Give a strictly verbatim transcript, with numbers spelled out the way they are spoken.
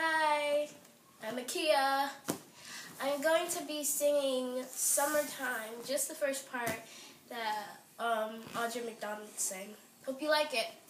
Hi, I'm Akia. I'm going to be singing Summertime, just the first part that um, Audra McDonald sang. Hope you like it.